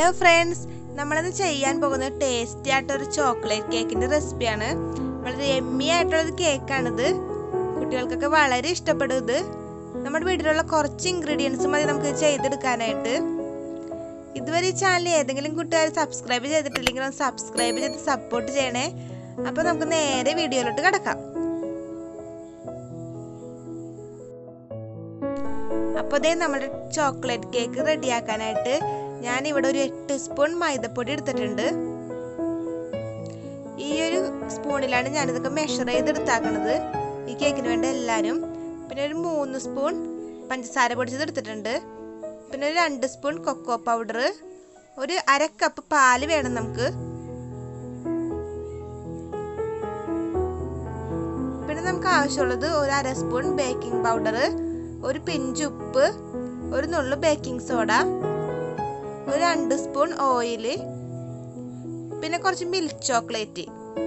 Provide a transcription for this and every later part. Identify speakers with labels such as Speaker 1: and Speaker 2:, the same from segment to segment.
Speaker 1: Hello friends, നമ്മളിന്ന് ചെയ്യാൻ പോകുന്ന ടേസ്റ്റി ആയിട്ടൊരു ചോക്ലേറ്റ് കേക്കിൻ്റെ റെസിപ്പിയാണ്. വളരെ യമ്മി ആയിട്ടുള്ളൊരു കേക്കാണിത്. കുട്ടികൾക്കൊക്കെ വളരെ ഇഷ്ടപ്പെടും. ഇത് നമ്മുടെ വീട്ടിലുള്ള കുറച്ച് ഇൻഗ്രീഡിയൻസ് മതി നമുക്ക് ചെയ്തെടുക്കാനായിട്ട്. ഇതുവരെ ഈ ചാനൽ ഏതെങ്കിലും കൂട്ടുകാർ സബ്സ്ക്രൈബ് ചെയ്തിട്ടില്ലെങ്കിൽ ഒന്ന് സബ്സ്ക്രൈബ് ചെയ്ത് സപ്പോർട്ട് ചെയ്യണേ. അപ്പോൾ നമുക്ക് നേരെ വീഡിയോയിലോട്ട് കിടക്കാം. അപ്പോൾ ഇതേ നമ്മുടെ ചോക്ലേറ്റ് കേക്ക് റെഡിയാക്കാനായിട്ട് ഞാനിവിടെ ഒരു 8 സ്പൂൺ മൈദപ്പൊടി എടുത്തിട്ടുണ്ട്. ഈ ഒരു സ്പൂണിലാണ് ഞാനിതൊക്കെ മെഷർ ചെയ്തെടുത്താക്കണത് ഈ കേക്കിന് വേണ്ട എല്ലാവരും. പിന്നെ ഒരു 3 സ്പൂൺ പഞ്ചസാര പൊടിച്ചത് എടുത്തിട്ടുണ്ട്. പിന്നെ ഒരു 2 സ്പൂൺ കൊക്കോ പൗഡർ, ഒരു 1/2 കപ്പ് പാല് വേണം നമുക്ക്. പിന്നെ നമുക്ക് ആവശ്യമുള്ളത് ഒരു 1/2 സ്പൂൺ ബേക്കിംഗ് പൗഡർ, ഒരു പിഞ്ച് ഉപ്പ്, ഒരു നുള്ളു ബേക്കിംഗ് സോഡ, ഒരു 2 സ്പൂൺ ഓയിൽ, പിന്നെ കുറച്ച് മിൽക്ക് ചോക്ലേറ്റ്.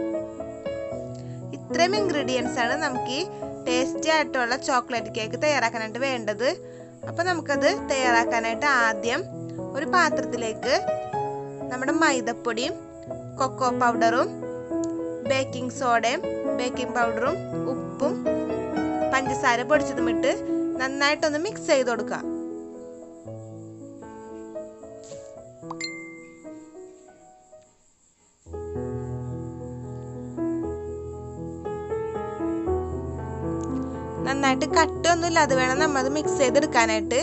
Speaker 1: ഇത്രയും ഇൻഗ്രീഡിയൻസ് ആണ് നമുക്ക് ഈ ടേസ്റ്റി ആയിട്ടുള്ള ചോക്ലേറ്റ് കേക്ക് തയ്യാറാക്കാനായിട്ട് വേണ്ടത്. അപ്പോൾ നമുക്കത് തയ്യാറാക്കാനായിട്ട് ആദ്യം ഒരു പാത്രത്തിലേക്ക് നമ്മുടെ മൈദപ്പൊടിയും കൊക്കോ പൗഡറും ബേക്കിംഗ് സോഡയും ബേക്കിംഗ് പൗഡറും ഉപ്പും പഞ്ചസാര പൊടിച്ചതും ഇട്ട് നന്നായിട്ടൊന്ന് മിക്സ് ചെയ്ത് കൊടുക്കുക. നന്നായിട്ട് കട്ടൊന്നുമില്ല, അത് വേണം നമ്മളത് മിക്സ് ചെയ്തെടുക്കാനായിട്ട്.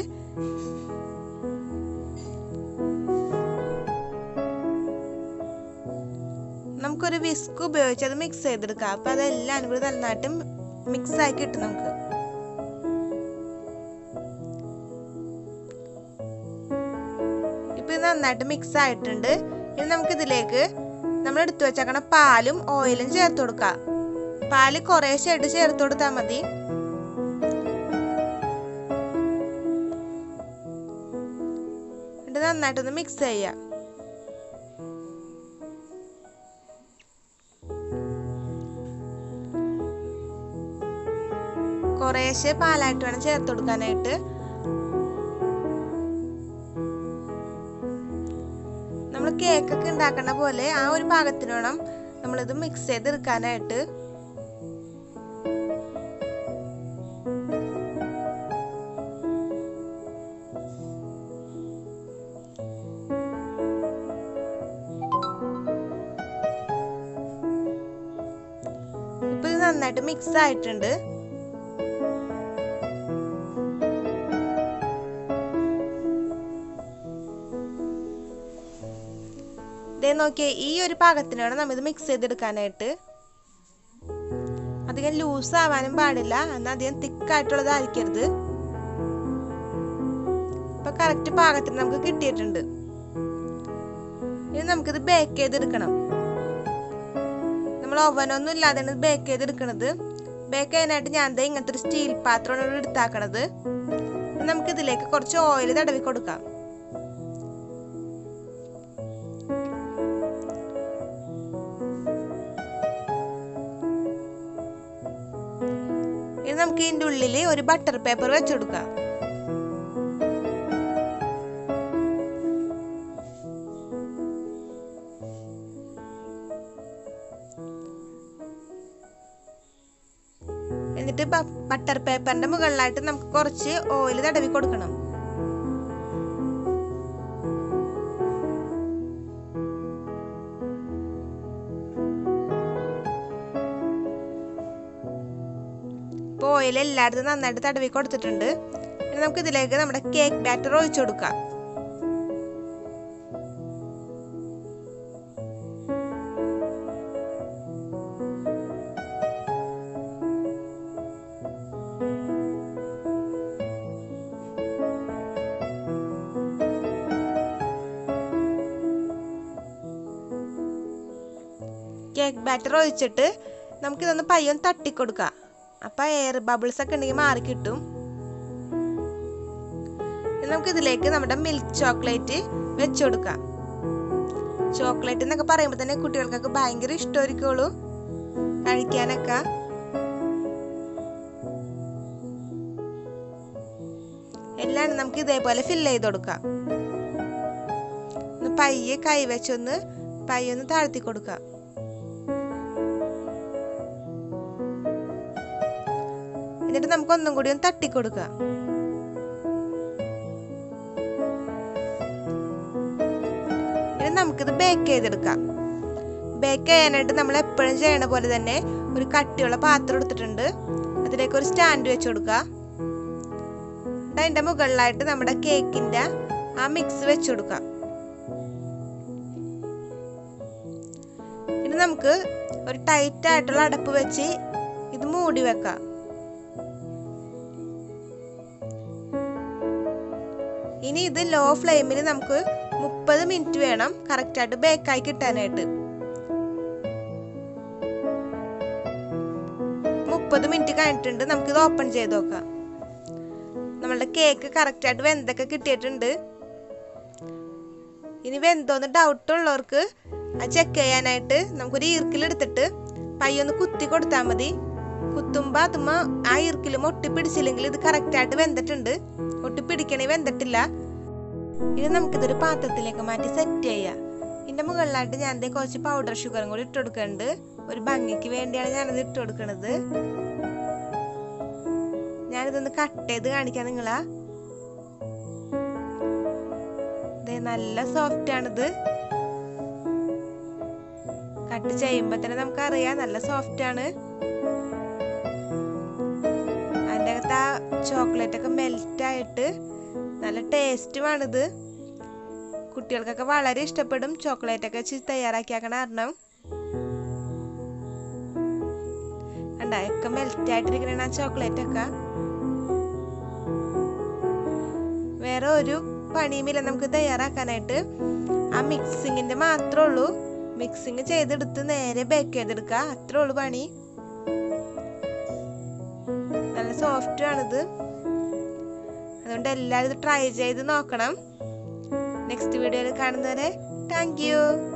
Speaker 1: നമുക്കൊരു വിസ്ക് ഉപയോഗിച്ച് അത് മിക്സ് ചെയ്തെടുക്കാം. അപ്പൊ അതെല്ലാം കൂടി നന്നായിട്ട് മിക്സ് ആക്കി കിട്ടും നമുക്ക്. ഇപ്പൊ ഇത് നന്നായിട്ട് മിക്സ് ആയിട്ടുണ്ട്. ഇനി നമുക്ക് ഇതിലേക്ക് നമ്മൾ എടുത്തു വെച്ചേക്കണ പാലും ഓയിലും ചേർത്ത് കൊടുക്കാം. പാല് കുറേശ്ശായിട്ട് ചേർത്ത് കൊടുത്താൽ മതി. നന്നായിട്ടൊന്ന് മിക്സ് ചെയ്യാം. കുറേശ്ശെ പാലായിട്ട് വേണം ചേർത്ത് കൊടുക്കാനായിട്ട്. നമ്മൾ കേക്കൊക്കെ ഉണ്ടാക്കണ പോലെ ആ ഒരു പാകത്തിന് വേണം നമ്മളിത് മിക്സ് ചെയ്തെടുക്കാനായിട്ട്. ഇപ്പൊ ഇത് നന്നായിട്ട് മിക്സ് ആയിട്ടുണ്ട്. നോക്കിയേ, ഈ ഒരു പാകത്തിന് വേണം നമ്മൾ ഇത് മിക്സ് ചെയ്തെടുക്കാനായിട്ട്. അധികം ലൂസ് ആവാനും പാടില്ല, എന്നാൽ അധികം തിക്കായിട്ടുള്ളതായിരിക്കരുത്. ഇപ്പൊ കറക്റ്റ് പാകത്തിന് നമുക്ക് കിട്ടിയിട്ടുണ്ട്. ഇനി നമുക്കിത് ബേക്ക് ചെയ്തെടുക്കണം. നമ്മൾ ഓവനൊന്നും ഇല്ലാതെയാണ് ബേക്ക് ചെയ്തെടുക്കണത്. ബേക്ക് ചെയ്യാനായിട്ട് ഞാൻ ഇങ്ങനത്തെ ഒരു സ്റ്റീൽ പാത്രമാണ് എടുത്താക്കണത്. നമുക്ക് ഇതിലേക്ക് കുറച്ച് ഓയിൽ തടവി കൊടുക്കാം. ഇനി നമുക്ക് ഇതിൻ്റെ ഉള്ളിൽ ഒരു ബട്ടർ പേപ്പർ വെച്ചുകൊടുക്കാം. എന്നിട്ട് ബട്ടർ പേപ്പറിന്റെ മുകളിലായിട്ട് നമുക്ക് കുറച്ച് ഓയിൽ തടവി കൊടുക്കണം. ഇപ്പോൾ ഓയിൽ എല്ലായിടത്തും നന്നായിട്ട് തടവി കൊടുത്തിട്ടുണ്ട്. ഇനി നമുക്ക് ഇതിലേക്ക് നമ്മുടെ കേക്ക് ബാറ്റർ ഒഴിച്ചു കൊടുക്കാം. കേക്ക് ബാറ്റർ ഒഴിച്ചിട്ട് നമുക്കിതൊന്ന് പയ്യൊന്ന് തട്ടിക്കൊടുക്കാം. അപ്പൊ എയർ ബബിൾസ് ഒക്കെ ഉണ്ടെങ്കിൽ മാറി കിട്ടും. നമുക്ക് ഇതിലേക്ക് നമ്മുടെ മിൽക്ക് ചോക്ലേറ്റ് വെച്ചു കൊടുക്കാം. ചോക്ലേറ്റ് എന്നൊക്കെ പറയുമ്പോൾ തന്നെ കുട്ടികൾക്കൊക്കെ ഭയങ്കര ഇഷ്ടമായിരിക്കുള്ളൂ കഴിക്കാനൊക്കെ. എല്ലാം നമുക്ക് ഇതേപോലെ ഫില്ല് ചെയ്ത് കൊടുക്കാം. പയ്യെ കൈവച്ചൊന്ന് പയ്യൊന്ന് താഴ്ത്തി കൊടുക്കാം. എന്നിട്ട് നമുക്ക് ഒന്നും കൂടി ഒന്ന് തട്ടിക്കൊടുക്കാം. ഇനി നമുക്കിത് ബേക്ക് ചെയ്തെടുക്കാം. ബേക്ക് ചെയ്യാനായിട്ട് നമ്മൾ എപ്പോഴും ചെയ്യണ പോലെ തന്നെ ഒരു കട്ടിയുള്ള പാത്രം എടുത്തിട്ടുണ്ട്. അതിലേക്ക് ഒരു സ്റ്റാൻഡ് വെച്ച് കൊടുക്കുക. അതിൻ്റെ മുകളിലായിട്ട് നമ്മുടെ കേക്കിൻ്റെ ആ മിക്സ് വെച്ച് കൊടുക്കാം. ഇനി നമുക്ക് ഒരു ടൈറ്റ് ആയിട്ടുള്ള അടപ്പ് വെച്ച് ഇത് മൂടി വെക്കാം. ഇനി ഇത് ലോ ഫ്ലെയിമിൽ നമുക്ക് 30 മിനിറ്റ് വേണം കറക്റ്റായിട്ട് ബേക്കായി കിട്ടാനായിട്ട്. 30 മിനിറ്റ് കഴിഞ്ഞിട്ടുണ്ട്. നമുക്കിത് ഓപ്പൺ ചെയ്ത് നോക്കാം. നമ്മളുടെ കേക്ക് കറക്റ്റായിട്ട് വെന്തൊക്കെ കിട്ടിയിട്ടുണ്ട്. ഇനി വെന്തോന്ന് ഡൗട്ട് ഉള്ളവർക്ക് അത് ചെക്ക് ചെയ്യാനായിട്ട് നമുക്കൊരു ഈർക്കിലെടുത്തിട്ട് പയ്യൊന്ന് കുത്തി കൊടുത്താൽ മതി. കുത്തുമ്പോൾ അതുമ്മ ആ ഈർക്കിലും ഒട്ടിപ്പിടിച്ചില്ലെങ്കിൽ ഇത് കറക്റ്റായിട്ട് വെന്തിട്ടുണ്ട്. ഒട്ടിപ്പിടിക്കണേ വെന്തിട്ടില്ല. ഇനി നമുക്കിതൊരു പാത്രത്തിലേക്ക് മാറ്റി സെറ്റ് ചെയ്യാം. ഇതിൻ്റെ മുകളിലായിട്ട് ഞാൻ കുറച്ച് പൗഡർ ഷുഗറും കൂടി ഇട്ട് കൊടുക്കുന്നുണ്ട്. ഒരു ഭംഗിക്ക് വേണ്ടിയാണ് ഞാനത് ഇട്ട് കൊടുക്കുന്നത്. ഞാനിതൊന്ന് കട്ട് ചെയ്ത് കാണിക്കാം നിങ്ങളാ. നല്ല സോഫ്റ്റ് ആണിത്. കട്ട് ചെയ്യുമ്പോ തന്നെ നമുക്കറിയാം നല്ല സോഫ്റ്റ് ആണ്. അതിൻ്റെ അകത്ത് ആ ചോക്ലേറ്റ് ഒക്കെ മെൽറ്റ് ആയിട്ട് നല്ല ടേസ്റ്റുമാണിത്. കുട്ടികൾക്കൊക്കെ വളരെ ഇഷ്ടപ്പെടും ചോക്ലേറ്റ് ഒക്കെ വെച്ച് തയ്യാറാക്കിയാക്കണ കാരണം. ഒക്കെ മെൽറ്റ് ആയിട്ടിരിക്കണ ആ ചോക്ലേറ്റ് ഒക്കെ. വേറെ ഒരു പണിയുമില്ല നമുക്ക് തയ്യാറാക്കാനായിട്ട്. ആ മിക്സിങ്ങിന്റെ മാത്രമേ ഉള്ളൂ. മിക്സിങ് ചെയ്തെടുത്ത് നേരെ ബേക്ക് ചെയ്തെടുക്കുക, അത്രേ ഉള്ളൂ പണി. നല്ല സോഫ്റ്റ് ആണിത്. അതുകൊണ്ട് എല്ലാവരും ഇത് ട്രൈ ചെയ്ത് നോക്കണം. നെക്സ്റ്റ് വീഡിയോയിൽ കാണുന്നവരെ താങ്ക് യു.